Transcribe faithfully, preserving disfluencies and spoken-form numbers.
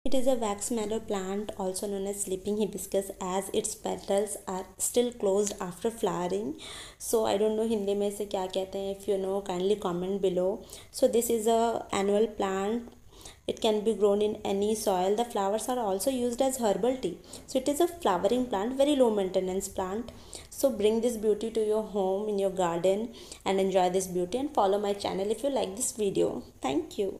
It is a wax mallow plant, also known as sleeping hibiscus, as its petals are still closed after flowering. So I don't know Hindi में इसे क्या कहते हैं. If you know, kindly comment below. So this is a annual plant. It can be grown in any soil. The flowers are also used as herbal tea. So it is a flowering plant, very low maintenance plant. So bring this beauty to your home, in your garden, and enjoy this beauty, and follow my channel if you like this video. Thank you.